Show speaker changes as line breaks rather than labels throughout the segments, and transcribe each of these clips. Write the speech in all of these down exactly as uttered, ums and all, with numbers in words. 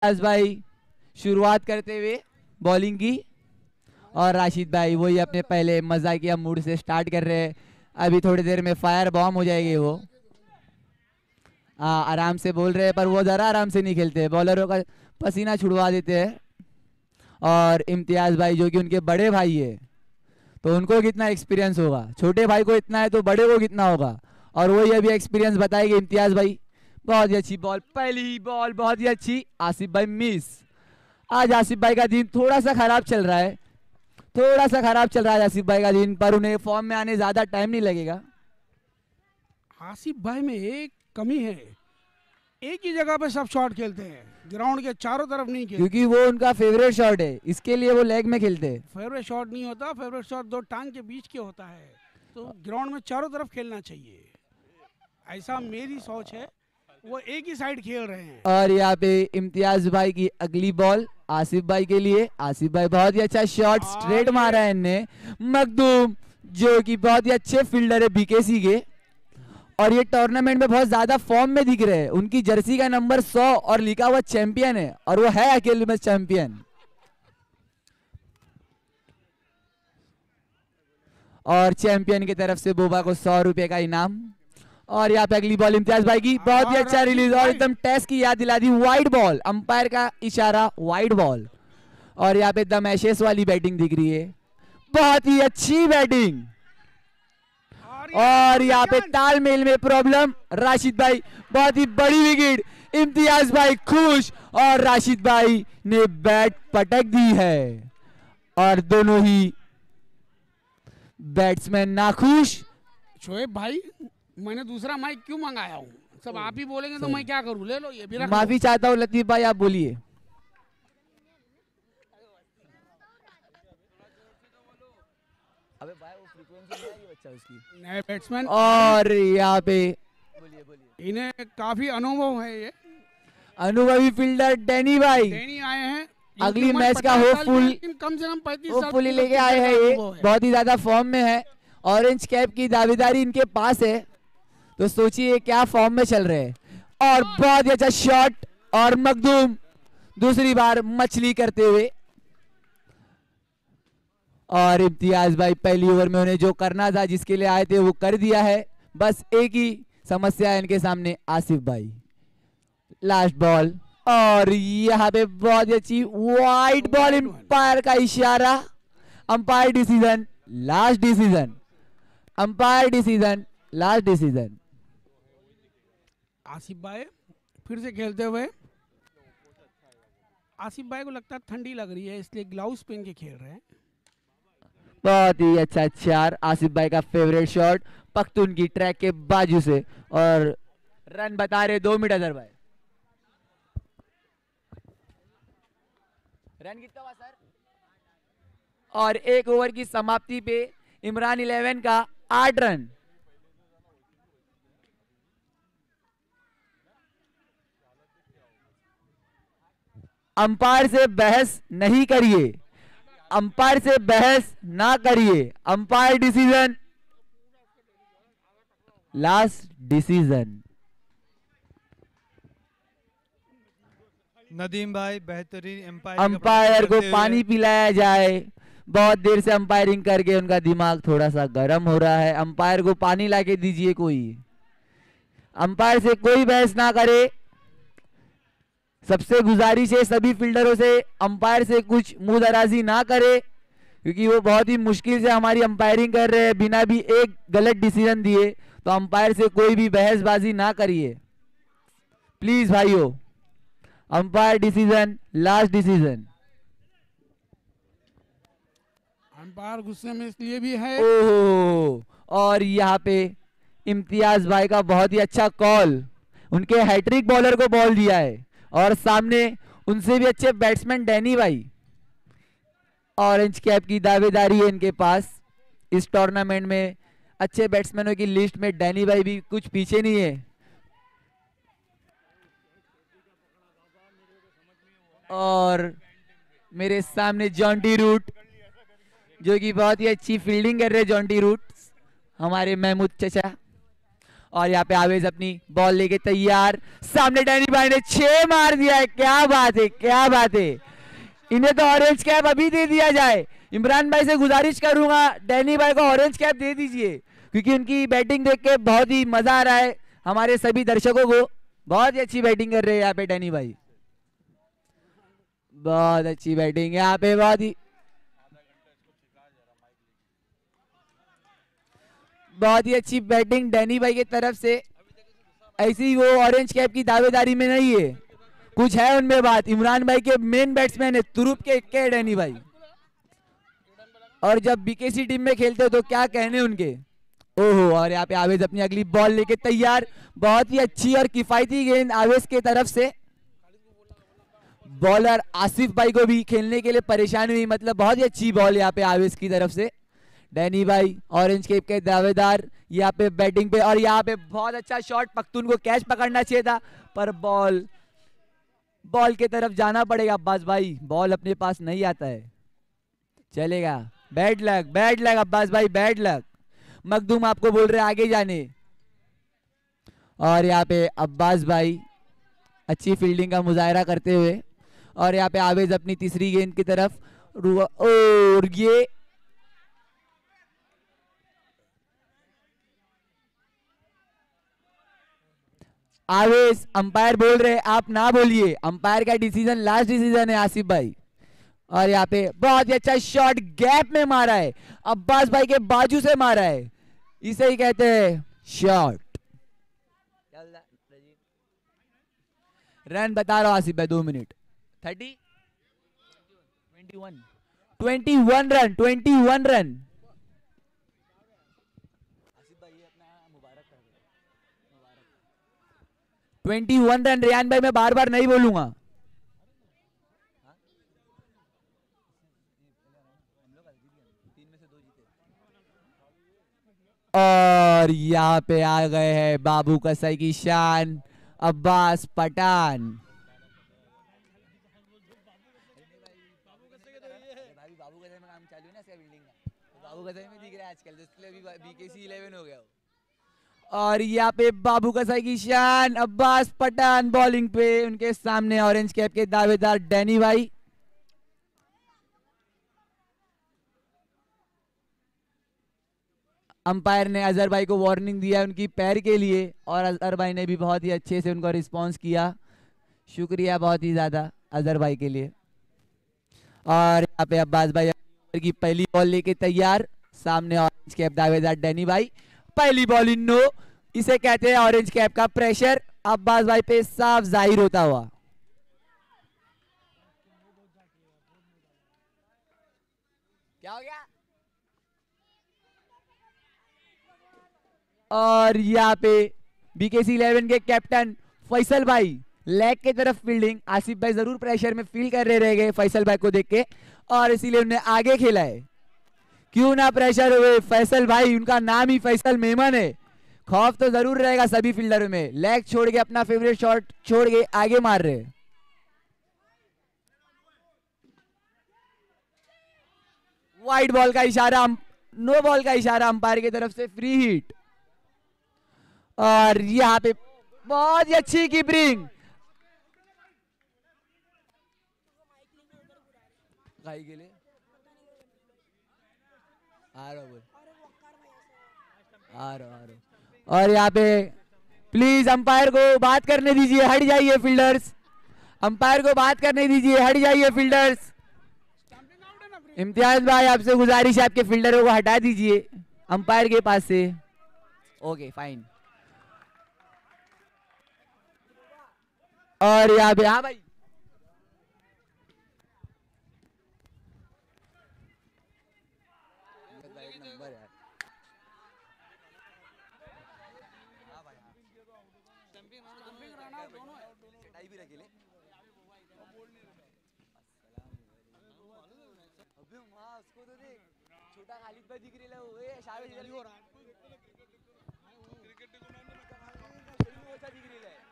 इम्तियाज भाई शुरुआत करते हुए बॉलिंग की और राशिद भाई वही अपने पहले मजाकिया मूड से स्टार्ट कर रहे हैं। अभी थोड़ी देर में फायर बॉम्ब हो जाएगी वो। आ, आराम से बोल रहे हैं पर वो ज़रा आराम से नहीं खेलते, बॉलरों का पसीना छुड़वा देते हैं। और इम्तियाज भाई जो कि उनके बड़े भाई है तो उनको कितना एक्सपीरियंस होगा, छोटे भाई को इतना है तो बड़े को कितना होगा, और वही अभी एक्सपीरियंस बताएंगे इम्तियाज भाई। बहुत ही अच्छी बॉल, पहली ही बॉल बहुत ही अच्छी। आसिफ भाई मिस। आज आसिफ भाई का दिन थोड़ा सा खराब चल रहा है, थोड़ा सा खराब चल रहा है आसिफ भाई का दिन, पर उन्हें फॉर्म में आने ज्यादा टाइम नहीं लगेगा।
आसिफ भाई में एक कमी है, एक ही जगह पे सब शॉट खेलते हैं, ग्राउंड के चारों तरफ नहीं खेलते,
क्योंकि वो उनका फेवरेट शॉट है, इसके लिए वो लेग में खेलते हैं।
फेवरेट शॉट नहीं होता, फेवरेट शॉट दो टांग के बीच के होता है, तो ग्राउंड में चारों तरफ खेलना चाहिए, ऐसा मेरी सोच है। वो एक ही साइड खेल रहे हैं।
और यहाँ पे इम्तियाज भाई की अगली बॉल आसिफ भाई के लिए। आसिफ भाई बहुत ही अच्छा शॉट स्ट्रेट मारा है इनने। मखदूम जो कि बहुत ही अच्छे फील्डर है बीकेसी के, और ये टूर्नामेंट में बहुत ज्यादा फॉर्म में दिख रहे हैं। उनकी जर्सी का नंबर सौ और लिखा हुआ चैंपियन है, और वो है अकेले में चैंपियन। और चैंपियन की तरफ से बोबा को सौ रुपए का इनाम। और यहाँ पे अगली बॉल इम्तियाज भाई की, बहुत ही अच्छा रिलीज और एकदम टेस्ट की याद दिला दी। वाइड बॉल, अंपायर का इशारा वाइड बॉल। और यहाँ पे एकदम एशेस वाली बैटिंग दिख रही है, बहुत ही अच्छी बैटिंग। और यहाँ पे तालमेल में प्रॉब्लम, राशिद भाई बहुत ही बड़ी विकेट। इम्तियाज भाई खुश और राशिद भाई ने बैट पटक दी है, और दोनों ही बैट्समैन नाखुश।
शोएब भाई मैंने दूसरा माइक क्यों मंगाया हूँ, सब आप ही बोलेंगे तो मैं क्या करूँ, ले लो ये भी रख लो।
माफी चाहता हूँ लतीफ भाई, आप बोलिए। अबे भाई वो फ्रीक्वेंसी नहीं आई बच्चा उसकी।
नए बैट्समैन,
और यहाँ पे बोलिए बोलिए,
इन्हें काफी अनुभव है, ये
अनुभवी फील्डर डैनी भाई
डैनी आए हैं,
अगली मैच का होपफुल
कम से कम पैंतीस
होपफुली लेके आए हैं। ये बहुत ही ज्यादा फॉर्म में है, ऑरेंज कैप की दावेदारी इनके पास है, तो सोचिए क्या फॉर्म में चल रहे हैं। और बहुत ही अच्छा शॉट, और मखदूम दूसरी बार मछली करते हुए। और इम्तियाज भाई पहली ओवर में उन्हें जो करना था, जिसके लिए आए थे वो कर दिया है। बस एक ही समस्या है इनके सामने, आसिफ भाई। लास्ट बॉल, और यहाँ पे बहुत अच्छी वाइड बॉल, अंपायर का इशारा, umpire decision, last decision, umpire decision, last decision.
Asif भाई फिर से खेलते हुए, आसिफ भाई को लगता है ठंडी लग रही है इसलिए ग्लव्स पहन के खेल रहे हैं।
बहुत ही अच्छा चार, आसिफ भाई का फेवरेट शॉट पख्तून की ट्रैक के बाजू से। और रन बता रहे दो मिनट अदर भाई। रन कितना हुआ सर? और एक ओवर की समाप्ति पे इमरान इलेवन का आठ रन। अंपायर से बहस नहीं करिए, अंपायर से बहस ना करिए, umpire decision, last decision.
Nadeem भाई बेहतरीन एम्पायर,
अंपायर को पानी पिलाया जाए। बहुत देर से अंपायरिंग करके उनका दिमाग थोड़ा सा गर्म हो रहा है। अंपायर को पानी लाके दीजिए कोई। अंपायर से कोई बहस ना करे। सबसे गुजारिश है सभी फील्डरों से, अंपायर से कुछ मुंह दराजी ना करे, क्योंकि वो बहुत ही मुश्किल से हमारी अंपायरिंग कर रहे हैं बिना भी एक गलत डिसीजन दिए। तो अंपायर से कोई भी बहसबाजी ना करिए प्लीज भाइयों। Umpire decision, last decision.
Umpire गुस्से में इसलिए भी है।
ओह, और यहाँ पे इम्तियाज भाई का बहुत ही अच्छा कॉल, उनके हैट्रिक बॉलर को बॉल दिया है, और सामने उनसे भी अच्छे बैट्समैन डैनी भाई। ऑरेंज कैप की दावेदारी है इनके पास इस टूर्नामेंट में। अच्छे बैट्समैनों की लिस्ट में डैनी भाई भी कुछ पीछे नहीं है। और मेरे सामने जॉन्टी रूट, जो कि बहुत ही अच्छी फील्डिंग कर रहे हैं जॉन्टी रूट, हमारे महमूद चचा। और यहाँ पे आवेज अपनी बॉल लेके तैयार, सामने डैनी भाई ने छह मार दिया है। क्या बात है, क्या बात है, इन्हें तो ऑरेंज कैप अभी दे दिया जाए। इमरान भाई से गुजारिश करूंगा डैनी भाई को ऑरेंज कैप दे दीजिए, क्योंकि उनकी बैटिंग देख के बहुत ही मजा आ रहा है हमारे सभी दर्शकों को। बहुत ही अच्छी बैटिंग कर रहे हैं यहाँ पे डैनी भाई, बहुत अच्छी बैटिंग यहाँ पे, बहुत ही बहुत ही अच्छी बैटिंग डैनी भाई की तरफ से। ऐसी वो ऑरेंज कैप की दावेदारी में नहीं है, कुछ है उनमें बात। इमरान भाई के मेन बैट्समैन है तुरुप के के डैनी भाई, और जब बीकेसी टीम में खेलते हो तो क्या कहने उनके। ओहो, और यहाँ पे आवेज अपनी अगली बॉल लेके तैयार, बहुत ही अच्छी और किफायती गेंद आवेज के तरफ से। बॉलर आसिफ भाई को भी खेलने के लिए परेशानी हुई, मतलब बहुत ही अच्छी बॉल यहाँ पे आवेज की तरफ से। डैनी भाई ऑरेंज कैप के दावेदार यहाँ पे बैटिंग पे, और यहाँ पे बहुत अच्छा शॉट, पख्तून को कैच पकड़ना चाहिए था पर बॉल बॉल के तरफ जाना पड़ेगा। अब्बास भाई बॉल अपने पास नहीं आता है, चलेगा। Bad luck, bad luck Abbas भाई, बैड लक। मखदूम आपको बोल रहे आगे जाने, और यहाँ पे अब्बास भाई अच्छी फील्डिंग का मुजाहरा करते हुए, और यहाँ पे आवेज अपनी तीसरी गेंद की तरफ। और ये आवेश अंपायर बोल रहे आप ना बोलिए, अंपायर का डिसीजन लास्ट डिसीजन है आसिफ भाई। और यहाँ पे बहुत ही अच्छा शॉट गैप में मारा है, अब्बास भाई के बाजू से मारा है, इसे ही कहते हैं शॉट। रन बता रहा हूं आसिफ भाई, दो minute thirty twenty one twenty one run, twenty one run. Twenty one run Rayan भाई, मैं बार बार नहीं बोलूंगा। और यहाँ पे आ गए हैं बाबू कसाई की शान, अब्बास पठान। बाबू कसाई में काम चालू है ना इसका बिल्डिंग का, बाबू कसाई में दिख रहा है आजकल, इसलिए अभी बीकेसी इलेवन हो गया। और यहाँ पे बाबू कसाई की शान अब्बास पठान बॉलिंग पे, उनके सामने ऑरेंज कैप के दावेदार डैनी भाई। अंपायर ने अजहर भाई को वार्निंग दिया उनकी पैर के लिए, और अजहर भाई ने भी बहुत ही अच्छे से उनको रिस्पांस किया, शुक्रिया बहुत ही ज्यादा अजहर भाई के लिए। और यहाँ पे अब्बास भाई की पहली बॉल लेके तैयार, सामने ऑरेंज कैप दावेदार डैनी भाई। पहली बॉल इन नो, इसे कहते हैं ऑरेंज कैप का प्रेशर अब्बास भाई पे साफ जाहिर होता हुआ। क्या हो गया? और यहाँ पे बीकेसी इलेवन के कैप्टन फैसल भाई लेग के तरफ फील्डिंग, आसिफ भाई जरूर प्रेशर में फील कर रहे रह गए फैसल भाई को देख के, और इसीलिए उन्हें आगे खेला है। क्यों ना प्रेशर हुए फैसल भाई, उनका नाम ही फैसल मेमन है, खौफ तो जरूर रहेगा सभी फील्डरों में। लेग छोड़ के अपना फेवरेट शॉट छोड़ के आगे मार रहे। वाइड बॉल का इशारा, नो बॉल का इशारा अंपायर की तरफ से, फ्री हिट। और यहाँ पे बहुत ही अच्छी कीपिंग, गाई के लिए आ रहा बोल आ रहा आ रहा। और यहाँ पे प्लीज अंपायर को बात करने दीजिए, हट जाइए फील्डर्स, अंपायर को बात करने दीजिए, हट जाइए फील्डर्स। इम्तियाज भाई आपसे गुजारिश है आपके फील्डरों को हटा दीजिए अंपायर के पास से। Okay fine. और यहाँ पे हाँ भाई छोटा खालिद भाई दिख रहा है, वो ए शाबाश इधर हो रहा है, क्रिकेट को नाम में अच्छा दिख रहा है,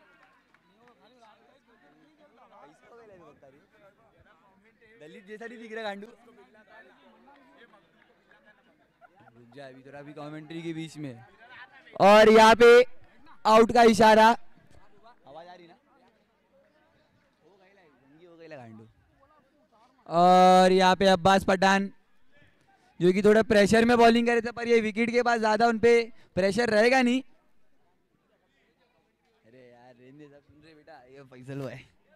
इसको वेला है बता रही दलित जैसा नहीं दिख रहा गांडू। रुक जा अभी थोड़ा, अभी कमेंट्री के बीच में और यहाँ पे आउट का इशारा। आवाज आ रही ना? और यहाँ पे अब्बास पठान जो कि थोड़ा प्रेशर में बॉलिंग कर रहे थे, पर ये विकेट के बाद ज्यादा उनपे प्रेशर रहेगा नहीं। अरे यार रेंदे सब सुन रहे बेटा, ये फैसल हुआ है।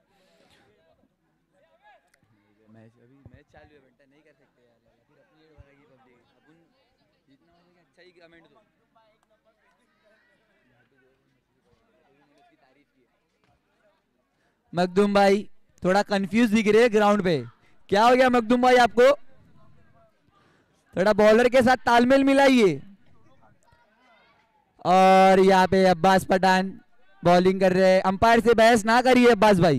मैच अभी मैच चालू है बेटा, नहीं कर सकते यार, फिर अपनी एड भरेगी पब्लिक। अपन जितना हो सके अच्छा ही कमेंट दो। मखदूम भाई थोड़ा कंफ्यूज दिख रहे हैं ग्राउंड पे, क्या हो गया मखदूम भाई आपको? थोड़ा बॉलर के साथ तालमेल मिलाइए। और यहाँ पे अब्बास पठान बॉलिंग कर रहे हैं, अंपायर से बहस ना करिए अब्बास भाई।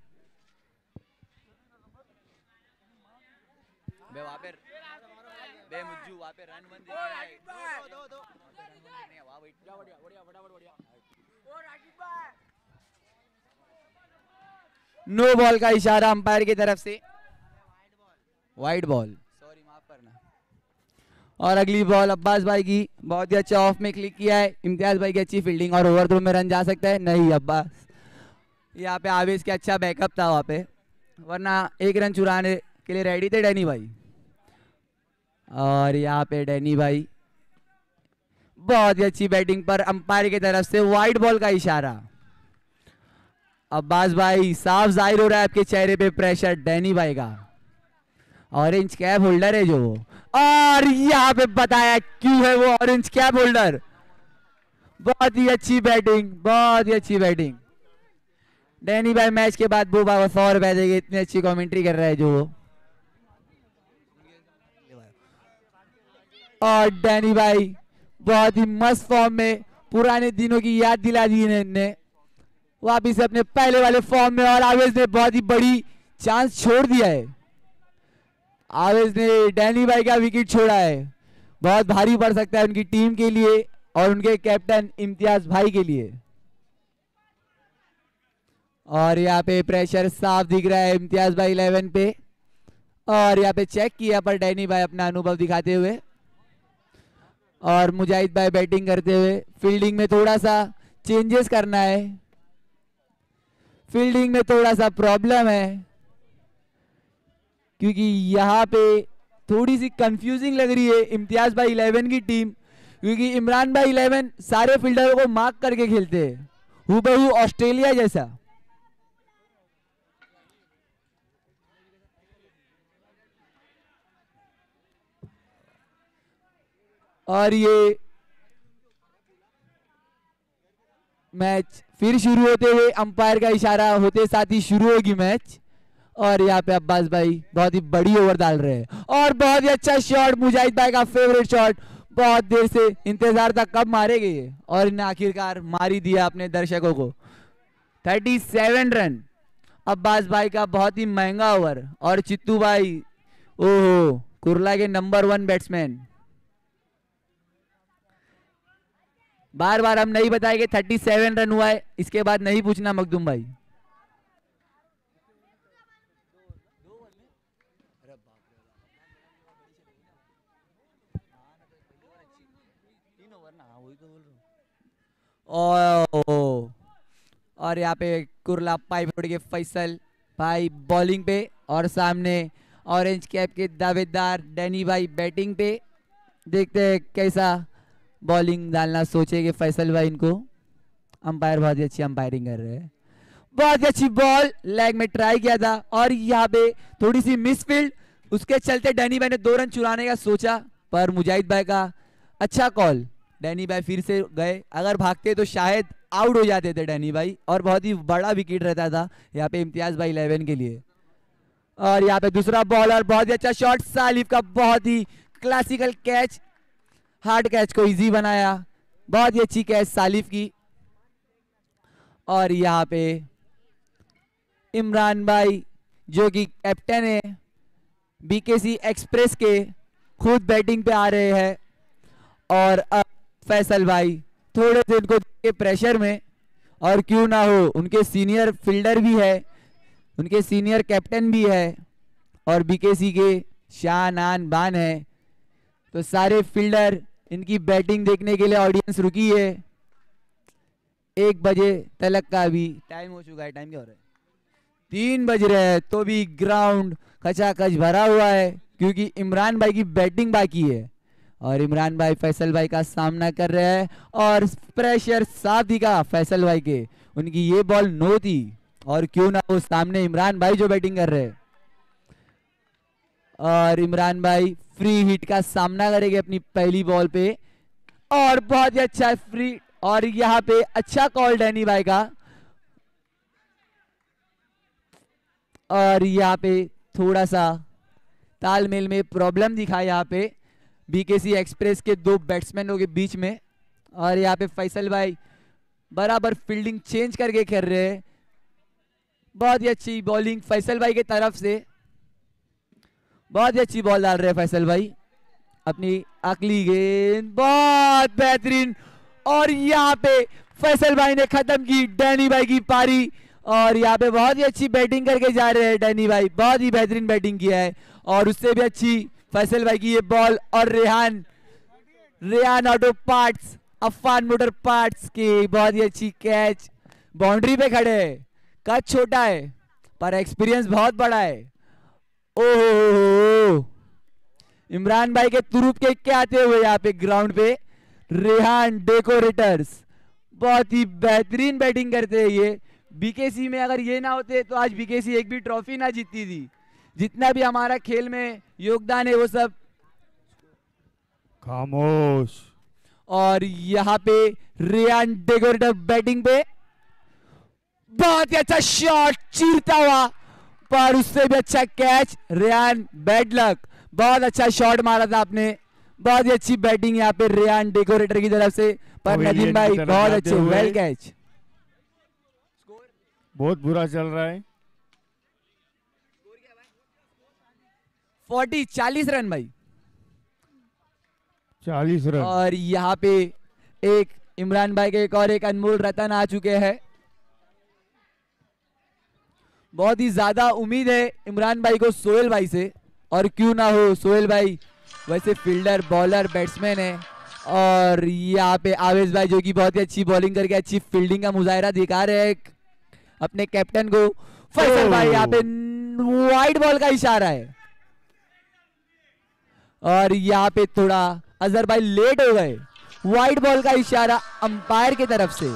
बे वहाँ पे बे मुज्जू वहाँ पे रन वन दे रहा है। दो दो दो वाह बढ़िया बढ़िया बढ़िया फटाफट बढ़िया। नो बॉल का इशारा अंपायर की तरफ से, वाइड बॉल, सॉरी माफ करना। और अगली बॉल अब्बास भाई की, बहुत ही अच्छा ऑफ में क्लिक किया है। इम्तियाज भाई की अच्छी फील्डिंग, और ओवर थ्रो में रन जा सकता है नहीं। अब्बास यहाँ पे आवेश के अच्छा बैकअप था वहाँ पे, वरना एक रन चुराने के लिए रेडी थे डैनी भाई। और यहाँ पे डैनी भाई बहुत ही अच्छी बैटिंग पर अंपायर की तरफ से वाइड बॉल का इशारा। अब्बास भाई साफ जाहिर हो रहा है आपके चेहरे पे प्रेशर डैनी भाई का, ऑरेंज कैप होल्डर है जो वो, और यहाँ पे बताया क्यों है वो ऑरेंज कैप होल्डर। बहुत ही अच्छी बैटिंग, बहुत ही अच्छी बैटिंग। डैनी भाई मैच के बाद वो बाबा सौ रुपए देंगे, इतनी अच्छी कमेंट्री कर रहा है जो वो। और डैनी भाई बहुत ही मस्त फॉर्म में, पुराने दिनों की याद दिला दी इन्हें वापिस अपने पहले वाले फॉर्म में। और आवेश ने बहुत ही बड़ी चांस छोड़ दिया है, आवेश ने डैनी भाई का विकेट छोड़ा है, बहुत भारी पड़ सकता है उनकी टीम के लिए और उनके कैप्टन इम्तियाज भाई के लिए। और यहाँ पे प्रेशर साफ दिख रहा है इम्तियाज भाई इलेवन पे, और यहाँ पे चेक किया पर डैनी भाई अपना अनुभव दिखाते हुए, और मुजाहिद भाई बैटिंग करते हुए। फील्डिंग में थोड़ा सा चेंजेस करना है, फील्डिंग में थोड़ा सा प्रॉब्लम है, क्योंकि यहाँ पे थोड़ी सी कंफ्यूजिंग लग रही है इम्तियाज भाई इलेवन की टीम, क्योंकि इमरान भाई इलेवन सारे फील्डरों को मार्क करके खेलते हैं हूबहू ऑस्ट्रेलिया जैसा। और ये मैच फिर शुरू होते हुए अंपायर का इशारा होते साथ ही शुरू होगी मैच। और यहाँ पे अब्बास भाई बहुत ही बड़ी ओवर डाल रहे हैं, और बहुत ही अच्छा शॉट, मुजाहिद भाई का फेवरेट शॉट, बहुत देर से इंतजार था कब मारेंगे ये, और इन्हें आखिरकार मार ही दिया अपने दर्शकों को। सैंतीस रन अब्बास भाई का, बहुत ही महंगा ओवर। और चित्तू भाई ओहो कुर्ला के नंबर वन बैट्समैन, बार बार हम नहीं बताएंगे सैंतीस रन हुआ है, इसके बाद नहीं पूछना मखदूम भाई। और और यहाँ पे कुर्ला पाइप उड़ के फैसल भाई बॉलिंग पे, और सामने ऑरेंज कैप के दावेदार डैनी भाई बैटिंग पे। देखते हैं कैसा बॉलिंग डालना सोचेंगे फैसल भाई इनको। अंपायर बहुत ही अच्छी अंपायरिंग कर रहे हैं, बहुत ही अच्छी बॉल लेग में ट्राई किया था, और यहाँ पे थोड़ी सी मिसफील्ड, उसके चलते डैनी भाई ने दो रन चुराने का सोचा, पर मुजाहिद भाई का अच्छा कॉल, डैनी भाई फिर से गए, अगर भागते तो शायद आउट हो जाते थे डैनी भाई, और बहुत ही बड़ा विकेट रहता था यहाँ पे इम्तियाज भाई इलेवन के लिए। और यहाँ पे दूसरा बॉलर, बहुत ही अच्छा शॉट सालिफ का, बहुत ही क्लासिकल कैच, हार्ड कैच को इजी बनाया, बहुत ही अच्छी कैच सालिफ की। और यहाँ पे इमरान भाई जो कि कैप्टन है बीकेसी एक्सप्रेस के, खुद बैटिंग पे आ रहे हैं, और अब फैसल भाई थोड़े से उनको के प्रेशर में, और क्यों ना हो उनके सीनियर फील्डर भी है, उनके सीनियर कैप्टन भी है, और बीकेसी के शान आन बान है, तो सारे फील्डर इनकी बैटिंग देखने के लिए ऑडियंस रुकी है। एक बजे तलक का भी टाइम हो चुका है। टाइम क्या हो रहा है? तीन बज रहे हैं तो भी ग्राउंड खचाखच भरा हुआ है क्योंकि इमरान भाई की बैटिंग बाकी है और इमरान भाई फैसल भाई का सामना कर रहे हैं और प्रेशर साफ दिखा फैसल भाई के। उनकी ये बॉल नो थी और क्यों ना हो सामने इमरान भाई जो बैटिंग कर रहे हैं और इमरान भाई फ्री हिट का सामना करेंगे अपनी पहली बॉल पे और बहुत ही अच्छा फ्री और यहाँ पे अच्छा कॉल डैनी भाई का और यहाँ पे थोड़ा सा तालमेल में प्रॉब्लम दिखा यहाँ पे बीकेसी एक्सप्रेस के दो बैट्समैनों के बीच में और यहाँ पे फैसल भाई बराबर फील्डिंग चेंज करके खेल रहे हैं। बहुत ही अच्छी बॉलिंग फैसल भाई की तरफ से, बहुत ही अच्छी बॉल डाल रहे हैं फैसल भाई अपनी अगली गेंद बहुत बेहतरीन और यहाँ पे फैसल भाई ने खत्म की डैनी भाई की पारी और यहाँ पे बहुत ही अच्छी बैटिंग करके जा रहे हैं डैनी भाई। बहुत ही बेहतरीन बैटिंग किया है और उससे भी अच्छी फैसल भाई की ये बॉल और Rehan Rehan auto parts Afan motor parts की बहुत ही अच्छी कैच। बाउंड्री पे खड़े हैं, कद छोटा है पर एक्सपीरियंस बहुत बड़ा है। ओह इमरान भाई के तुरुप के क्या आते हुए यहाँ पे ग्राउंड पे रेहान डेकोरेटर्स बहुत ही बेहतरीन बैटिंग करते हैं ये। बीकेसी में अगर ये ना होते तो आज बीकेसी एक भी ट्रॉफी ना जीतती थी। जितना भी हमारा खेल में योगदान है वो सब
खामोश।
और यहाँ पे रेहान डेकोरेटर बैटिंग पे बहुत ही अच्छा शॉट चीरता हुआ पर उससे भी अच्छा कैच। रेहान बैड लक, बहुत अच्छा शॉट मारा था आपने। बहुत ही अच्छी बैटिंग यहाँ पे रेहान डेकोरेटर की तरफ से पर नदीम भाई बहुत अच्छे वेल कैच।
बहुत बुरा चल रहा है।
फोर्टी चालीस रन भाई
चालीस रन
और यहाँ पे एक इमरान भाई के एक और एक अनमोल रतन आ चुके हैं। बहुत ही ज्यादा उम्मीद है इमरान भाई को सोहेल भाई से और क्यों ना हो सोहेल भाई वैसे फील्डर बॉलर बैट्समैन है और यहाँ पे आवेश भाई जो कि बहुत ही अच्छी बॉलिंग करके अच्छी फील्डिंग का मुजाहरा दिखा रहे हैं अपने कैप्टन को। फैसल भाई यहाँ पे वाइड बॉल का इशारा है और यहाँ पे थोड़ा अजहर भाई लेट हो गए। वाइड बॉल का इशारा अंपायर की तरफ से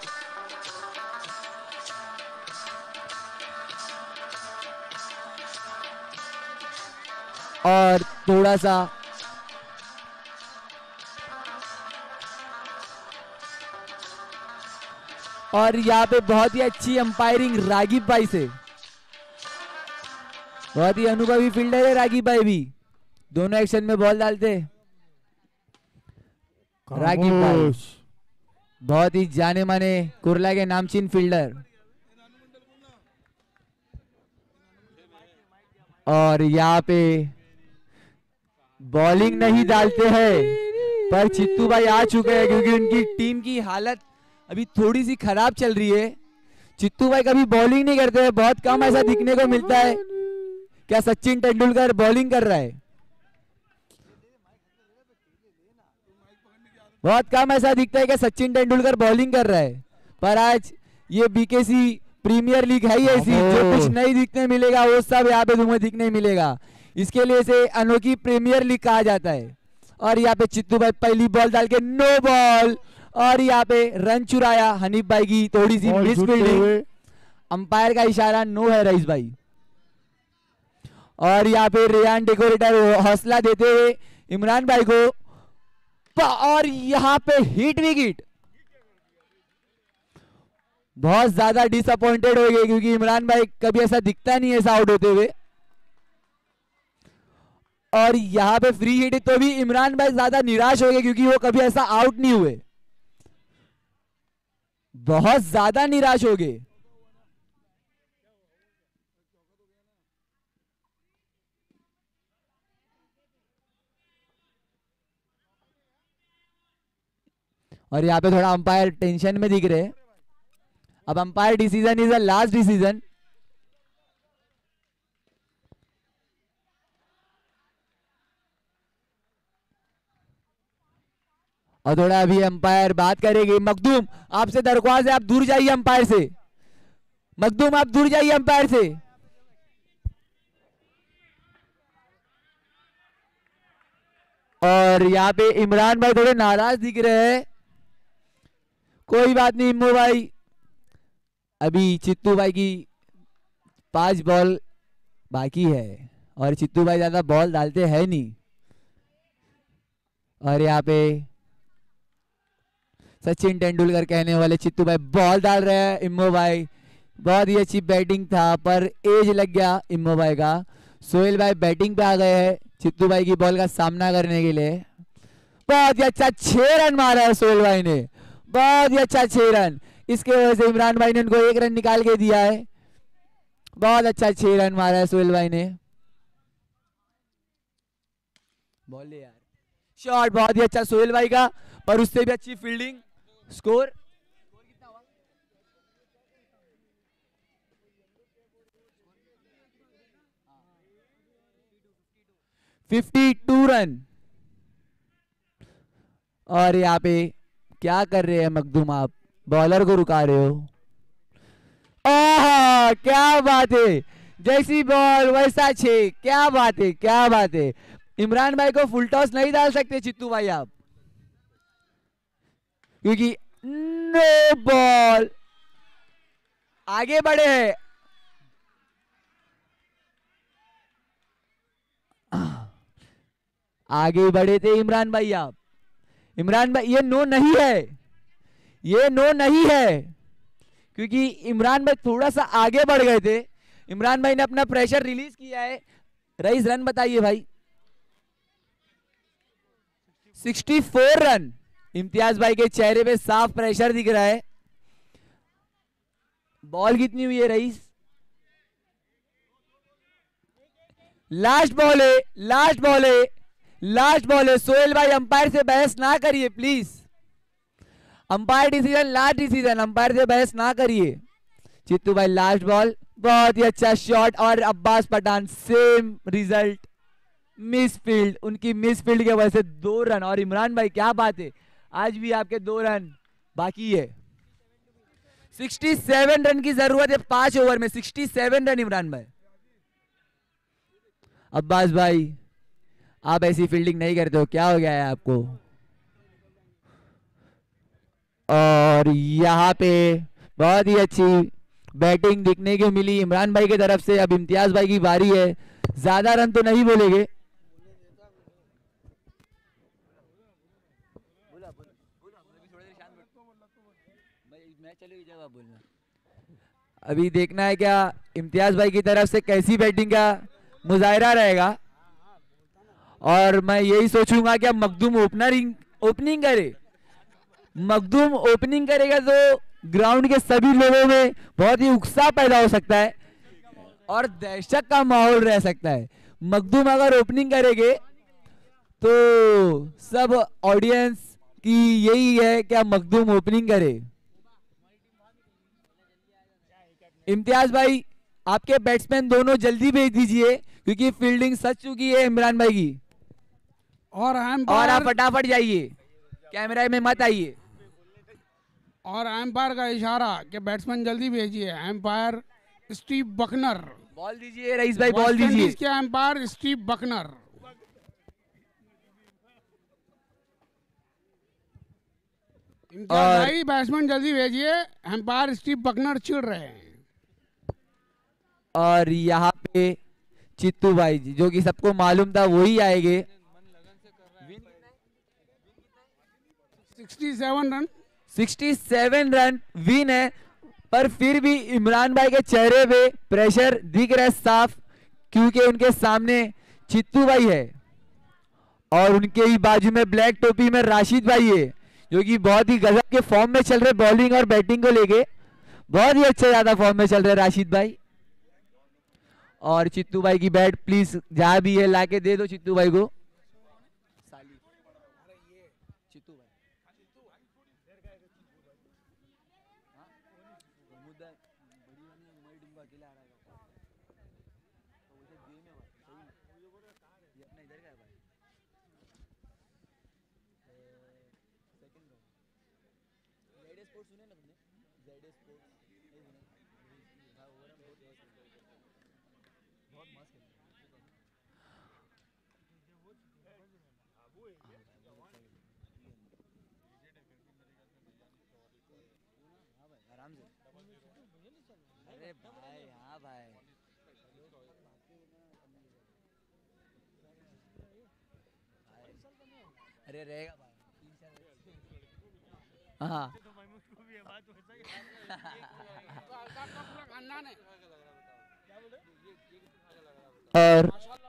और थोड़ा सा और यहाँ पे बहुत ही अच्छी अंपायरिंग रागिब भाई से। बहुत ही अनुभवी फील्डर है रागिब भाई भी, दोनों एक्शन में बॉल डालते। रागिब भाई बहुत ही जाने माने कुर्ला के नामचीन फील्डर और यहाँ पे बॉलिंग नहीं डालते हैं पर चित्तू भाई आ चुके हैं क्योंकि उनकी टीम की हालत अभी थोड़ी सी खराब चल रही है। चित्तू भाई कभी बॉलिंग नहीं करते हैं, बहुत कम ऐसा दिखने को मिलता है। क्या सचिन तेंदुलकर बॉलिंग कर रहा है? बहुत कम ऐसा दिखता है कि सचिन तेंदुलकर बॉलिंग कर रहा है पर आज ये बीकेसी प्रीमियर लीग है ही ऐसी जो कुछ नहीं दिखने मिलेगा वो सब यहाँ पे तुम्हें दिखने मिलेगा। इसके लिए इसे अनोखी प्रीमियर लीग कहा जाता है। और यहाँ पे चित्तू भाई पहली बॉल डाल के नो बॉल और यहाँ पे रन चुराया हनीफ भाई की थोड़ी सी मिस फील्डिंग। अंपायर का इशारा नो है रईस भाई और यहाँ पे रेहान डेकोरेटर हौसला देते हुए इमरान भाई को और यहाँ पे हिट विकेट। बहुत ज्यादा डिसअपॉइंटेड हो गए क्योंकि इमरान भाई कभी ऐसा दिखता नहीं है ऐसा आउट होते हुए और यहाँ पे फ्री हिट तो भी इमरान भाई ज्यादा निराश हो गए क्योंकि वो कभी ऐसा आउट नहीं हुए, बहुत ज्यादा निराश हो गए। और यहाँ पे थोड़ा अंपायर टेंशन में दिख रहे हैं। अब umpire decision is a last decision. और थोड़ा अभी अंपायर बात करेगी। मखदूम आपसे दरख्वास्त है, आप दूर जाइए अंपायर से। मखदूम आप दूर जाइए अंपायर से। और यहाँ पे इमरान भाई थोड़े नाराज दिख रहे हैं। कोई बात नहीं इम्मो भाई, अभी चित्तू भाई की पांच बॉल बाकी है और चित्तू भाई ज्यादा बॉल डालते हैं नहीं। और यहाँ पे सचिन तेंदुलकर कहने वाले चित्तू भाई बॉल डाल रहे हैं। इम्मो भाई बहुत ही अच्छी बैटिंग था पर एज लग गया इम्मो भाई का। सोहेल भाई बैटिंग पे आ गए हैं चित्तू भाई की बॉल का सामना करने के लिए। बहुत ही अच्छा छह रन मारा है सोहेल भाई ने, बहुत ही अच्छा छह रन। इसके वजह से इमरान भाई ने उनको एक रन निकाल के दिया है। बहुत अच्छा छह रन मारा है सोहेल भाई ने। बॉल यार, शॉट बहुत ही अच्छा सोहेल भाई का, पर उससे भी अच्छी fielding. Score fifty two run. और यहाँ पे क्या कर रहे हैं मखदूम, आप बॉलर को रुका रहे हो। आहा क्या बात है, जैसी बॉल वैसा छे, क्या बात है क्या बात है। इमरान भाई को फुल टॉस नहीं डाल सकते चित्तू भाई आप, क्योंकि नो बॉल। आगे बढ़े हैं, आगे बढ़े थे इमरान भाई आप। इमरान भाई ये नो नहीं है, ये नो नहीं है, क्योंकि इमरान भाई थोड़ा सा आगे बढ़ गए थे। इमरान भाई ने अपना प्रेशर रिलीज किया है। रईस रन बताइए भाई। Sixty four run. इम्तियाज भाई के चेहरे पे साफ प्रेशर दिख रहा है। बॉल कितनी हुई है रईस? लास्ट बॉल है, लास्ट बॉल है, लास्ट बॉल है। सोहेल भाई अंपायर से बहस ना करिए please. Umpire decision last decision, umpire से बहस ना करिए। चित्तू भाई लास्ट बॉल, बहुत ही अच्छा शॉट। और Abbas Pathan same result, miss field. उनकी मिस फील्ड की वजह से दो रन। और इमरान भाई क्या बात है, आज भी आपके दो रन बाकी है। सड़सठ रन की जरूरत है पांच ओवर में, सड़सठ रन इमरान भाई। अब्बास भाई आप ऐसी फील्डिंग नहीं करते हो, क्या हो गया है आपको? और यहाँ पे बहुत ही अच्छी बैटिंग दिखने को मिली इमरान भाई की तरफ से। अब इम्तियाज भाई की बारी है। ज्यादा रन तो नहीं बोलेंगे, अभी देखना है क्या इम्तियाज भाई की तरफ से कैसी बैटिंग का मुजाहिरा रहेगा। और मैं यही सोचूंगा कि मखदूम ओपनरिंग ओपनिंग करे। मखदूम ओपनिंग करेगा तो ग्राउंड के सभी लोगों में बहुत ही उत्साह पैदा हो सकता है और दर्शक का माहौल रह सकता है। मखदूम अगर ओपनिंग करेंगे तो सब ऑडियंस की यही है कि मखदूम ओपनिंग करे। इम्तियाज भाई आपके बैट्समैन दोनों जल्दी भेज दीजिए, क्योंकि फील्डिंग सच चुकी है इमरान भाई की।
और
और आप फटाफट जाइए, कैमरा में मत आइए।
और एम्पायर का इशारा कि बैट्समैन जल्दी भेजिए। एम्पायर स्टीव बकनर,
बॉल दीजिए रईस भाई, बॉल दीजिए।
इसके एम्पायर स्टीव बकनर। इम्तियाज भाई बैट्समैन जल्दी भेजिए, एम्पायर स्टीव बकनर चिढ़ रहे हैं।
और यहाँ पे चित्तू भाई जी, जो कि सबको मालूम था वही आएंगे।
सड़सठ रन,
सड़सठ रन विन है। पर फिर भी इमरान भाई के चेहरे पे प्रेशर दिख रहा है साफ, क्योंकि उनके सामने चित्तू भाई है और उनके ही बाजू में ब्लैक टोपी में राशिद भाई है, जो कि बहुत ही गजब के फॉर्म में चल रहे बॉलिंग और बैटिंग को लेके। बहुत ही अच्छे ज्यादा फॉर्म में चल रहे राशिद भाई। और चित्तू भाई की बैट प्लीज जहां भी है लाके दे दो चित्तू भाई को। चित्तू भाई अरे भाई हाँ भाई अरे रहेगा भाई तीन चार हाँ
पूरा खानदान है।
और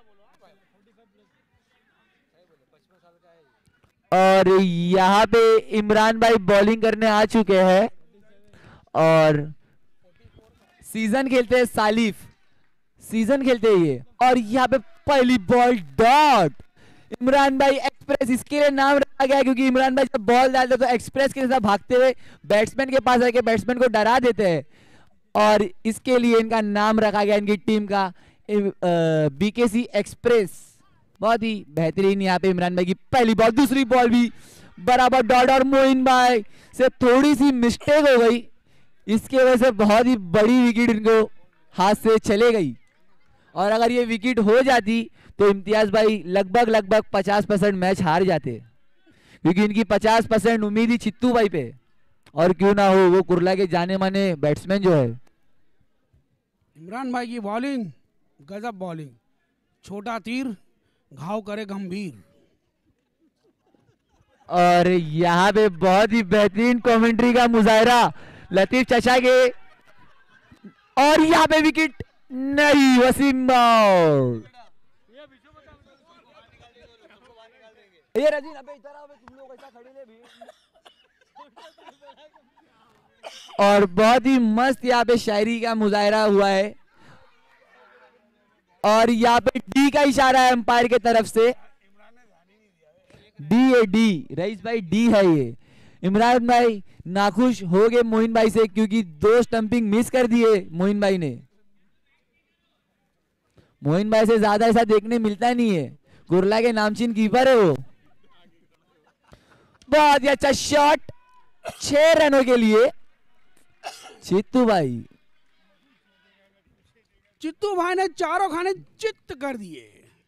और यहाँ पे इमरान भाई बॉलिंग करने आ चुके हैं और सीजन खेलते हैं सालिफ, सीजन खेलते हैं ये। और यहाँ पे पहली बॉल डॉट, इमरान भाई एक्सप्रेस इसके लिए नाम रखा गया क्योंकि इमरान भाई जब बॉल डालते तो एक्सप्रेस के साथ भागते हुए बैट्समैन के पास आके बैट्समैन को डरा देते हैं और इसके लिए इनका नाम रखा गया इनकी टीम का बीकेसी एक्सप्रेस। बहुत ही बेहतरीन यहाँ पे इमरान भाई की पहली बॉल, दूसरी बॉल भी बराबर डॉट और मोइन भाई से थोड़ी सी मिस्टेक हो गई, इसके वजह से बहुत ही बड़ी विकेट इनको हाथ से चले गई। और अगर ये विकेट हो जाती तो इम्तियाज भाई लगभग लगभग पचास परसेंट मैच हार जाते क्योंकि इनकी पचास परसेंट उम्मीद ही चित्तू भाई पे, और क्यों ना हो वो कुरला के जाने माने बैट्समैन जो है।
इमरान भाई की बॉलिंग गजब बॉलिंग, छोटा तीर घाव करे गंभीर।
और यहाँ पे बहुत ही बेहतरीन कमेंट्री का मुजाहरा लतीफ चाचा के, और यहाँ पे विकेट नहीं, वसीम आउट। ये रजीन अबे इधर आओ, तुम लोग ऐसा खड़े ले भी। और बहुत ही मस्त यहाँ पे शायरी का मुजाहरा हुआ है और यहाँ पे डी का इशारा है अंपायर के तरफ से। डी है, डी रईस भाई डी है ये। इमरान भाई नाखुश हो गए मोइन भाई से क्योंकि दो स्टंपिंग मिस कर दिए मोइन भाई ने। मोइन भाई से ज्यादा ऐसा देखने मिलता नहीं है, कुरला के नामचीन कीपर है वो। बहुत ही अच्छा शॉट, छह रनों के लिए चित्तू भाई।
चित्तू भाई ने चारों खाने चित्त कर दिए।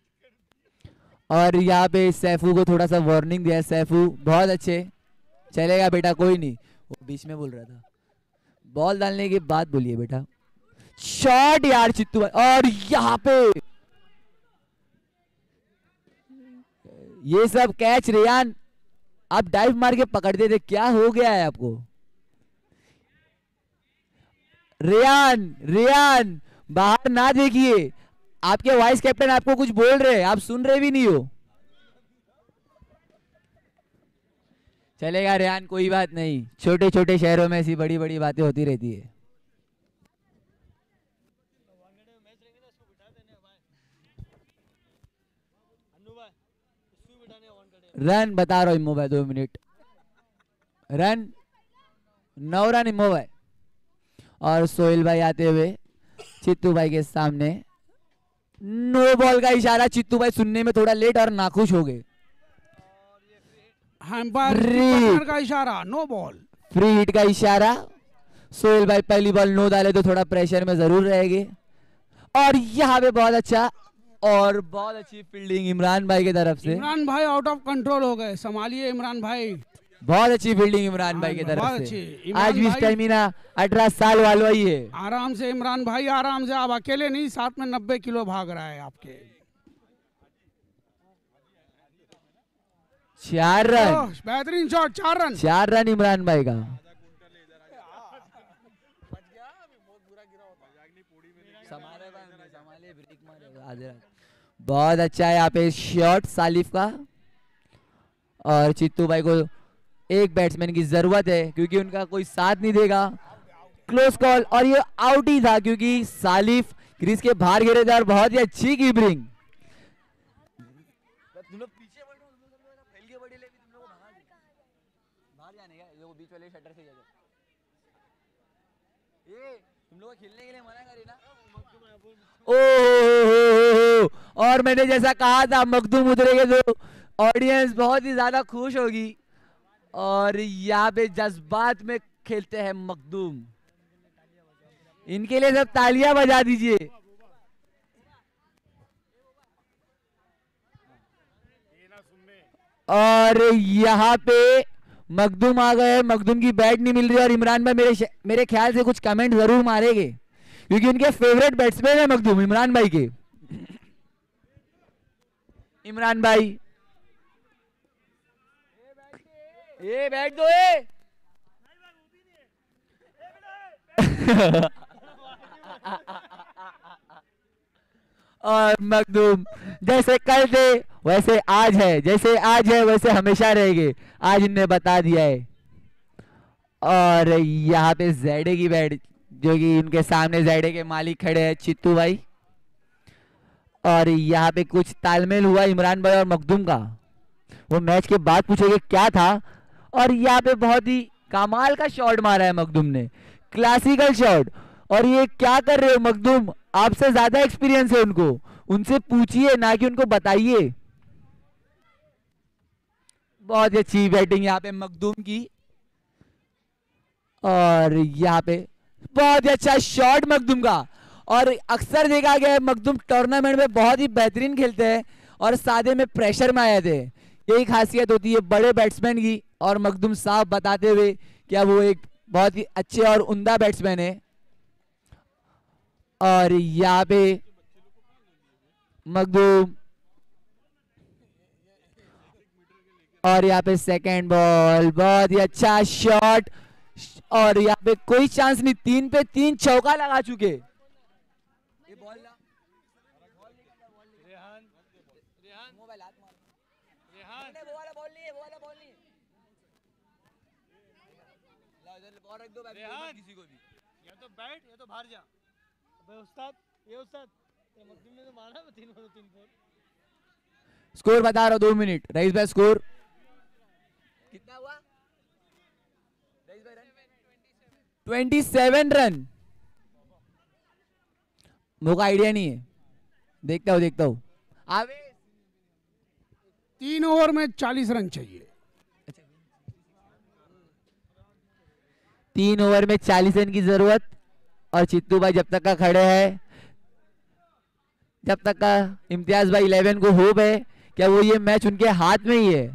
और यहाँ पे सैफू को थोड़ा सा वार्निंग दिया। सैफू बहुत अच्छे, चलेगा बेटा कोई नहीं, वो बीच में बोल रहा था, बॉल डालने के बाद बोलिए बेटा। शॉट यार चित्तू भाई, और यहाँ पे ये सब कैच रेयान आप डाइव मार के पकड़ते थे, क्या हो गया है आपको? रेयान रेयान बाहर ना देखिए, आपके वाइस कैप्टन आपको कुछ बोल रहे हैं, आप सुन रहे भी नहीं हो। चलेगा रेयान, कोई बात नहीं, छोटे छोटे शहरों में ऐसी बड़ी बड़ी बातें होती रहती है। रन बता रहा हूं इम्मो भाई, दो मिनट रन, नौ रन इम्मो भाई। और सोहेल भाई आते हुए चित्तू भाई के सामने, नो बॉल का इशारा। चित्तू भाई सुनने में थोड़ा लेट और नाखुश हो गए।
अंपायर का इशारा, नो बॉल,
फ्री हिट का इशारा। सोहेल भाई पहली बॉल नो डाले तो थोड़ा प्रेशर में जरूर रहेंगे। और यहाँ पे बहुत अच्छा और बहुत अच्छी फील्डिंग इमरान भाई की तरफ से।
इमरान भाई आउट ऑफ कंट्रोल हो गए, संभालिए इमरान भाई।
बहुत अच्छी फील्डिंग इमरान भाई की
बहुत
तरफ
अच्छी।
से।
इमरान
आज भी
भाई-
स्टेमिना अठारह साल वाला ही है।
आराम से इमरान भाई, आराम से, आप अकेले नहीं, साथ में नब्बे किलो भाग रहा है आपके।
चार रन,
ओह, बेहतरीन शॉट, चार रन।
चार रन इमरान भाई का। बहुत अच्छा है यहाँ पे शॉट सालिफ का। और चित्तू भाई को एक बैट्समैन की जरूरत है क्योंकि उनका कोई साथ नहीं देगा। क्लोज कॉल, और ये आउट ही था क्योंकि सालिफ क्रीज के बाहर गिरे थे और बहुत ही अच्छी कीपिंग। खेलने के लिए मना करी ना। ओ, और मैंने जैसा कहा था मखदूम उतरेंगे तो ऑडियंस बहुत ही ज्यादा खुश होगी। और यहाँ पे जज्बात में खेलते हैं मखदूम। इनके लिए सब तालियां बजा दीजिए। और यहाँ पे मखदूम आ गए, मखदूम की बैट नहीं मिल रही और इमरान भाई मेरे मेरे ख्याल से कुछ कमेंट जरूर मारेंगे क्योंकि उनके फेवरेट बैट्समैन है मखदूम, इमरान भाई के। इमरान भाई ये बैठ दो ए। और मखदूम जैसे कल थे वैसे आज है, जैसे आज है वैसे हमेशा रहेंगे, आज इनने बता दिया है। और यहाँ पे जेडे की बैट, जो कि उनके सामने जेडे के मालिक खड़े हैं चित्तू भाई। और यहाँ पे कुछ तालमेल हुआ इमरान भाई और मखदूम का, वो मैच के बाद पूछेंगे क्या था। और यहाँ पे बहुत ही कमाल का शॉट मारा है मखदूम ने, क्लासिकल शॉट। और ये क्या कर रहे हो मखदूम, आपसे ज्यादा एक्सपीरियंस है उनको, उनसे पूछिए ना कि उनको बताइए। बहुत ही अच्छी बैटिंग यहाँ पे मखदूम की। और यहाँ पे बहुत ही अच्छा शॉट मखदूम का। और अक्सर देखा गया है मखदूम टूर्नामेंट में बहुत ही बेहतरीन खेलते हैं और सादे में प्रेशर में आए थे, यही खासियत होती है बड़े बैट्समैन की। और मखदूम साफ बताते हुए क्या वो एक बहुत ही अच्छे और उम्दा बैट्समैन है। और यहाँ पे मखदूम, और यहाँ पे सेकेंड बॉल, बहुत ही अच्छा शॉट। और यहाँ पे कोई चांस नहीं, तीन पे तीन चौका लगा चुके। ये बॉल ना रेहान, रेहान मोबाइल हाथ मार, रेहान नहीं, वो वाला बॉल नहीं है, वो वाला बॉल नहीं है। ला इधर बॉल रख दो भाई, किसी को भी,
या तो बैठ या तो बाहर जा। अबे उस्ताद, ये उस्ताद ये मखदूम ने तो मारा है तीन फोर, तीन फोर।
स्कोर बता रहा हूँ, दो मिनट रईस भाई। स्कोर कितना हुआ रईस भाई? रन सत्ताईस रन। मुझे आइडिया नहीं है, देखता हूँ देखता हूँ। आवेश
तीन ओवर में चालीस रन चाहिए।
तीन ओवर में चालीस रन की जरूरत। और चित्तू भाई जब तक का खड़े हैं, जब तक का इम्तियाज भाई इलेवन को होप है क्या वो ये मैच उनके हाथ में ही है।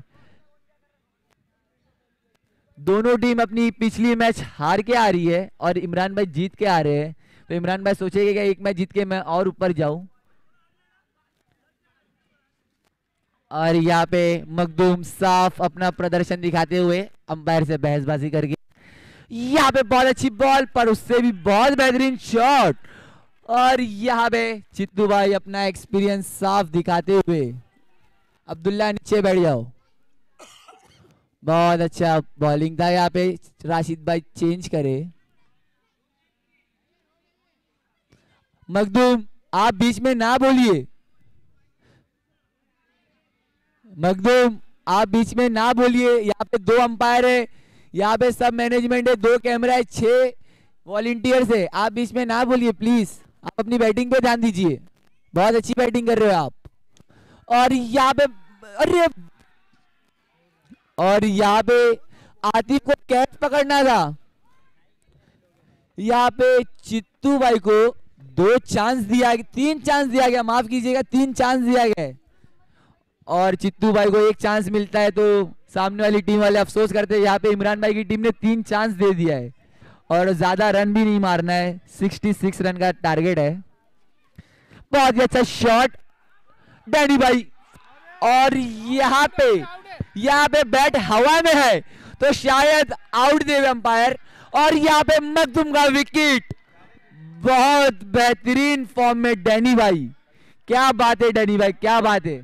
दोनों टीम अपनी पिछली मैच हार के आ रही है और इमरान भाई जीत के आ रहे हैं, तो इमरान भाई सोचेंगे कि एक मैच जीत के मैं और ऊपर जाऊं। और यहाँ पे मखदूम साफ अपना प्रदर्शन दिखाते हुए अंपायर से बहसबाजी करके, यहाँ पे बहुत अच्छी बॉल पर उससे भी बहुत बेहतरीन शॉट। और यहाँ पे चित्तू भाई अपना एक्सपीरियंस साफ दिखाते हुए, अब्दुल्ला नीचे बैठ जाओ। बहुत अच्छा बॉलिंग था यहाँ पे, राशिद भाई चेंज करे। मखदूम आप बीच में ना बोलिए, मखदूम आप बीच में ना बोलिए। यहाँ पे दो अंपायर है, यहाँ पे सब मैनेजमेंट है, दो कैमरा है, छह वॉलंटियर्स है, आप बीच में ना बोलिए प्लीज। आप अपनी बैटिंग पे ध्यान दीजिए, बहुत अच्छी बैटिंग कर रहे हो आप। और यहाँ पे अरे, और यहाँ पे आतिफ को कैच पकड़ना था। यहाँ पे चित्तू भाई को दो चांस दिया, तीन चांस दिया गया, माफ कीजिएगा, तीन चांस दिया गया। और चित्तू भाई को एक चांस मिलता है तो सामने वाली टीम वाले अफसोस करते हैं। यहाँ पे इमरान भाई की टीम ने तीन चांस दे दिया है और ज्यादा रन भी नहीं मारना है, छियासठ रन का टारगेट है। बहुत ही अच्छा शॉट डैनी भाई। और यहाँ पे यहाँ पे बैट हवा में है तो शायद आउट देवे अंपायर। और यहाँ पे मखदूम का विकेट, बहुत बेहतरीन फॉर्म में डैनी भाई, क्या बात है डैनी भाई, क्या बात है।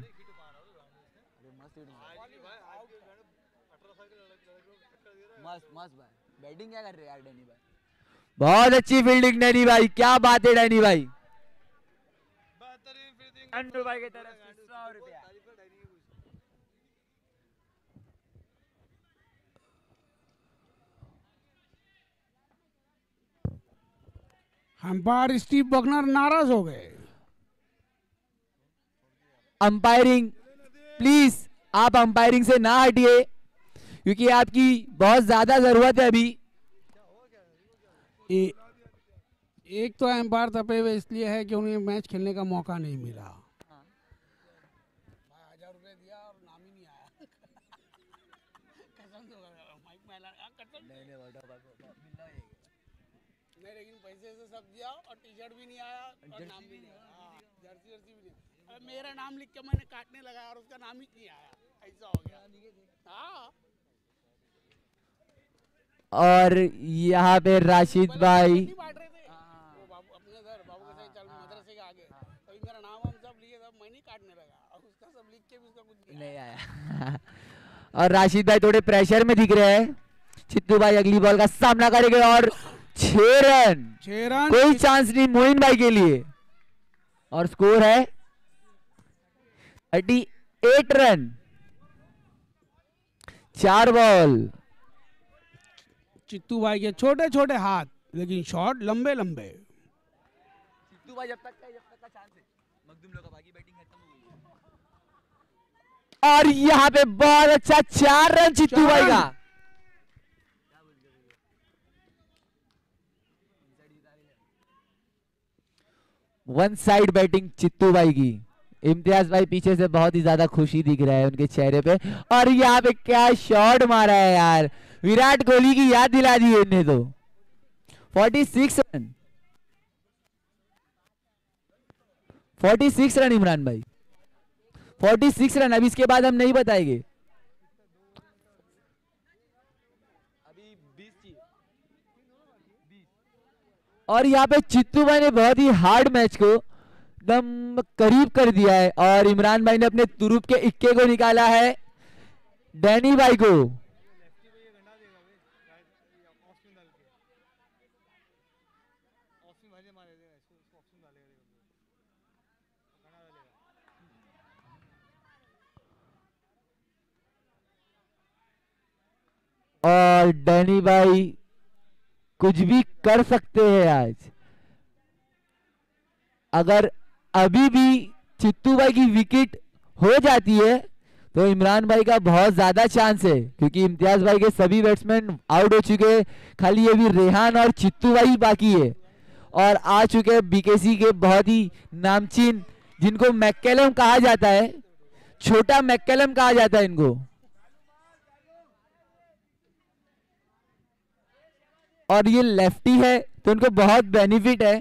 मस्त मस्त भाई, बैटिंग क्या कर रहे हैं यार डैनी भाई, बहुत अच्छी फील्डिंग डैनी भाई, क्या बात है डैनी भाई। अंडू भाई की तरफ से सौ रुपया।
अंपायर स्टीव बकनर नाराज हो गए।
अंपायरिंग प्लीज, आप अंपायरिंग से ना हटिए क्योंकि आपकी बहुत ज्यादा जरूरत है अभी।
ए, एक तो एम्पायर तपे हुए इसलिए है कि उन्हें मैच खेलने का मौका नहीं मिला। हजार रुपए दिया और नाम ही नहीं आया। कसम से माइक में ऐलान- हाँ, कसम से। नहीं, लेकिन पैसे से सब दिया और टी शर्ट भी नहीं आया और नाम भी नहीं आया। हाँ, जर्सी जर्सी भी नहीं। अब मेरा नाम लिख के मैंने काटने लगा और उसका नाम ही नहीं आया। ऐसा हो गया। हाँ,
और यहाँ पे राशिद भाई
नहीं बांट रहे थे। वो बाबू अपने घर बाबू के साथ चल मदरसे के आगे अभी मेरा नाम हम सब लिए सब मैं नहीं काटने लगा और उसका सब लिख के भी उसका कुछ नहीं
नहीं आया। और राशिद भाई थोड़े प्रेशर में दिख रहे हैं। चित्तू भाई अगली बॉल का सामना करेंगे और छह रन,
छह रन
कोई चांस नहीं मोइन भाई के लिए। और स्कोर है थर्टी एट रन, चार बॉल।
चित्तू भाई के छोटे छोटे हाथ लेकिन शॉट लंबे लंबे।
चित्तू भाई जब तक का जब तक का चांस है, मखदूम लोग का बाकी बैटिंग खत्म हो गई है। और यहाँ पे बहुत अच्छा चार रन चित्तू
चार
भाई
रन।
का। वन साइड बैटिंग चित्तू भाई की। इम्तियाज भाई पीछे से बहुत ही ज्यादा खुशी दिख रहा है उनके चेहरे पे। और यहाँ पे क्या शॉट मारा है यार, विराट कोहली की याद दिला दी है इन्हें तो। छियालीस रन, छियालीस रन इमरान भाई, छियालीस रन। अभी इसके बाद हम नहीं बताएंगे। और यहाँ पे चित्तू भाई ने बहुत ही हार्ड मैच को एकदम करीब कर दिया है। और इमरान भाई ने अपने तुरुप के इक्के को निकाला है डैनी भाई को। और डैनी भाई कुछ भी कर सकते हैं आज। अगर अभी भी चित्तू भाई की विकेट हो जाती है तो इमरान भाई का बहुत ज्यादा चांस है, क्योंकि इम्तियाज भाई के सभी बैट्समैन आउट हो चुके हैं। खाली ये भी रेहान और चित्तू भाई बाकी है। और आ चुके हैं बीकेसी के बहुत ही नामचीन, जिनको मैककलम कहा जाता है, छोटा मैककलम कहा जाता है इनको। और ये लेफ्टी है तो उनको बहुत बेनिफिट है,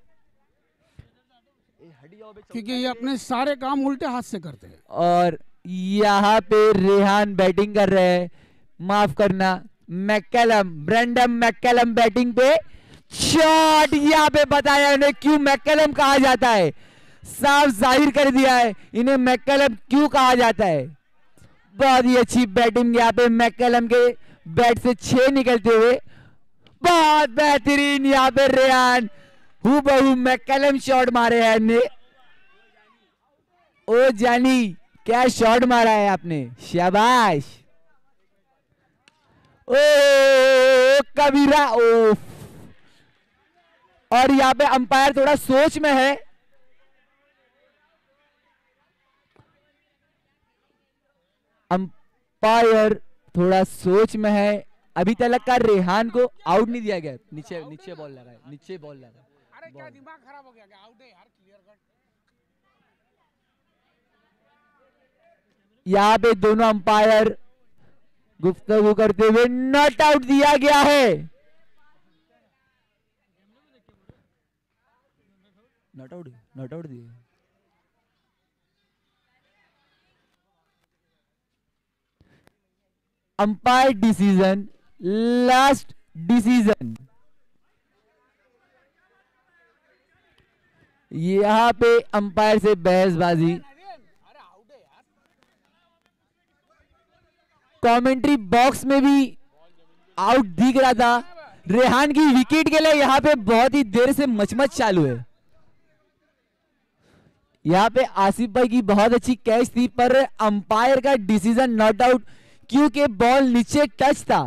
क्योंकि ये अपने सारे काम उल्टे हाथ से करते हैं।
और यहाँ पे रेहान बैटिंग कर रहे हैं, माफ करना मैककलम, ब्रेंडम मैककलम बैटिंग पे। शॉट यहाँ पे बताया इन्हें क्यों मैककलम कहा जाता है, साफ जाहिर कर दिया है इन्हें मैककलम क्यों कहा जाता है। बहुत ही अच्छी बैटिंग यहाँ पे मैककलम के बैट से छह निकलते हुए, बहुत बेहतरीन यहाँ पे रेहान हूबहू मैककलम शॉट मारे हैं ने। ओ जानी क्या शॉट मारा है आपने, शाबाश। ओ कबीरा, ओ। और यहाँ पे अंपायर थोड़ा सोच में है। अंपायर थोड़ा सोच में है। अभी तक का रेहान को आउट नहीं दिया गया। नीचे नीचे बॉल लगा है, नीचे बॉल लगा।
अरे क्या दिमाग खराब हो गया क्या? आउट है यार, क्लियर कट।
यहाँ पे दोनों अंपायर गुफ्तगू करते हुए नॉट आउट दिया गया है। नॉट आउट नॉट आउट दिया। Umpire decision, last decision. यहां पे अंपायर से बहसबाजी। कमेंट्री बॉक्स में भी आउट दिख रहा था। रेहान की विकेट के लिए यहां पे बहुत ही देर से मचमच चालू है। यहां पे आसिफ भाई की बहुत अच्छी कैच थी, पर अंपायर का डिसीजन नॉट आउट, क्योंकि बॉल नीचे टच था।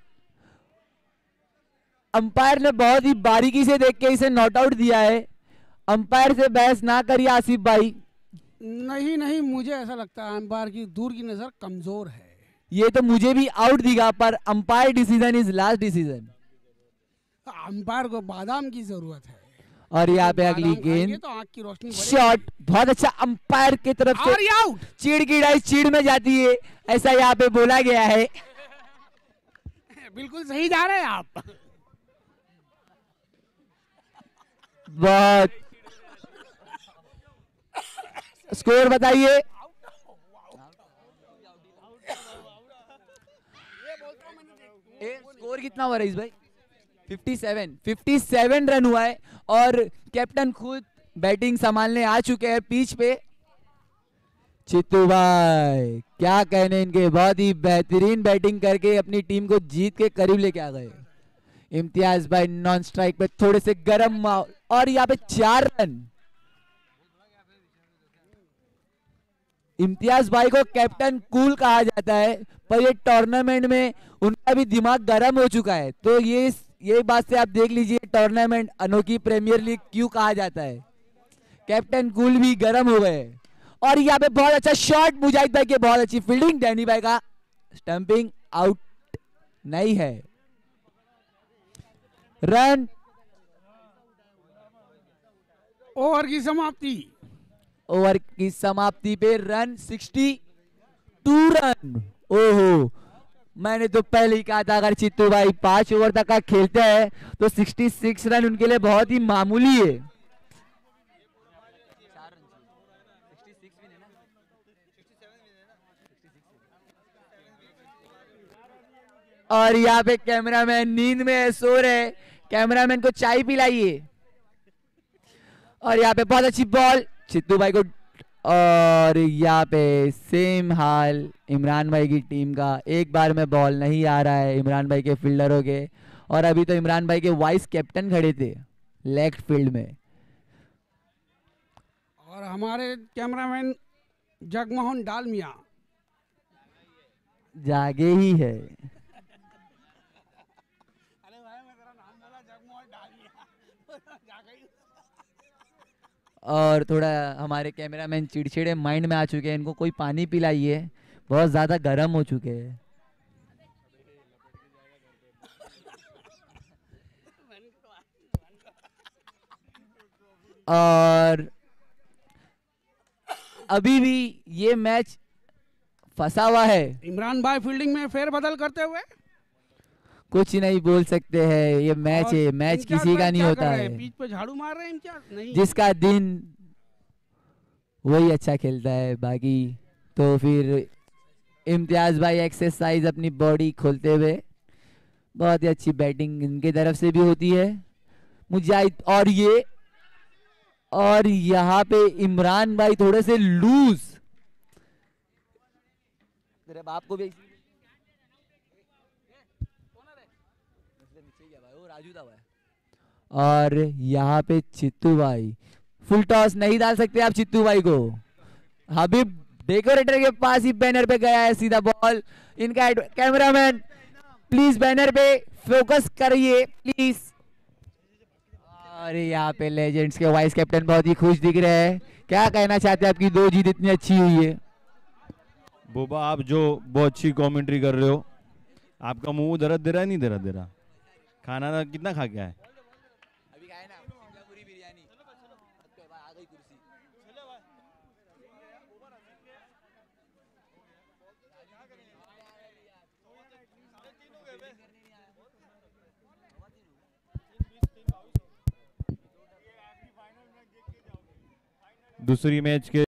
अंपायर ने बहुत ही बारीकी से देख के इसे नॉट आउट दिया है। अंपायर से बहस ना करिए आसिफ भाई।
नहीं नहीं, मुझे ऐसा लगता है अंपायर की दूर की नजर कमजोर है।
ये तो मुझे भी आउट दिखा, पर umpire decision is last decision.
Umpire को बादाम की जरूरत है।
और यहाँ पे अगली
बादाम खाएंगे
गेंद
तो आँख की रोशनी बढ़ेगी।
शॉट बहुत अच्छा अंपायर की तरफ से,
और ये आउट।
चीड़ की डाई चीड़ में जाती है, ऐसा यहाँ पे बोला गया है।
बिल्कुल सही जा रहे हैं आप।
बहुत स्कोर बताइए। स्कोर कितना हुआ रईस भाई? सत्तावन सत्तावन रन हुआ है और कैप्टन खुद बैटिंग संभालने आ चुके हैं पिच पे। चित्तू भाई क्या कहने इनके, बहुत ही बेहतरीन बैटिंग करके अपनी टीम को जीत के करीब लेके आ गए। इम्तियाज भाई नॉन स्ट्राइक पे थोड़े से गर्म माहौल और यहाँ पे चार रन। इम्तियाज भाई को कैप्टन कूल कहा जाता है, पर ये टूर्नामेंट में उनका भी दिमाग गर्म हो चुका है। तो ये ये बात से आप देख लीजिए टूर्नामेंट अनोखी प्रीमियर लीग क्यों कहा जाता है। कैप्टन कूल भी गर्म हो गए और यहाँ पे बहुत अच्छा शॉट मुजाहिद भाई के, बहुत अच्छी फील्डिंग डैनी भाई का। स्टंपिंग आउट नहीं है। रन
ओवर की समाप्ति।
ओवर की समाप्ति पे रन बासठ रन। ओहो, मैंने तो पहले ही कहा था अगर चित्तू भाई पांच ओवर तक का खेलते हैं तो छियासठ रन उनके लिए बहुत ही मामूली है। और यहाँ पे कैमरामैन नींद में है, सो रहे। कैमरामैन को चाय पिलाइए। और यहाँ पे बहुत अच्छी बॉल चित्तू भाई को। और यहाँ पे सेम हाल इमरान भाई की टीम का, एक बार में बॉल नहीं आ रहा है इमरान भाई के फील्डरों के। और अभी तो इमरान भाई के वाइस कैप्टन खड़े थे लेफ्ट फील्ड में।
और हमारे कैमरामैन जगमोहन डालमिया
जागे ही है।
अरे भाई मैं तेरा नाम बोला जगमोहन डालमिया। जागा ही।
और थोड़ा हमारे कैमरामैन चिड़चिड़े माइंड में आ चुके हैं, इनको कोई पानी पिलाइए, बहुत ज्यादा गर्म हो चुके हैं। और अभी भी ये मैच फंसा हुआ है।
इमरान भाई फील्डिंग में फेरबदल करते हुए
कुछ नहीं बोल सकते हैं, ये मैच
और
है, मैच
इम्तियाज
किसी का
भाई
नहीं
क्या
होता
कर रहे हैं?
है।
पिच पे झाड़ू मार रहे हैं इम्तियाज? नहीं।
जिसका दिन वही अच्छा खेलता है, बाकी तो फिर इम्तियाज भाई एक्सरसाइज अपनी बॉडी खोलते हुए, बहुत ही अच्छी बैटिंग इनके तरफ से भी होती है। मुजाहिद और ये और यहाँ पे इमरान भाई थोड़े से लूज। तेरे बाप को भी राजू था भाई। और यहाँ पे चित्तू भाई फुल टॉस नहीं डाल सकते आप चित्तू भाई को। हबीब डेकोरेटर के पास ही बैनर पे गया है सीधा बॉल। इनका कैमरामैन प्लीज बैनर पे फोकस करिए प्लीज। और यहाँ पे लेजेंड्स के वाइस कैप्टन बहुत ही खुश दिख रहे हैं। क्या कहना चाहते हैं, आपकी दो जीत इतनी अच्छी हुई है।
बोबा आप जो बहुत अच्छी कमेंट्री कर रहे हो, आपका मुंह दर्द दे रहा है नहीं दर्द दे रहा? खाना ना कितना खा गया है?
अभी खाए ना पूरी बिरयानी। आ गई कुर्सी।
दूसरी मैच के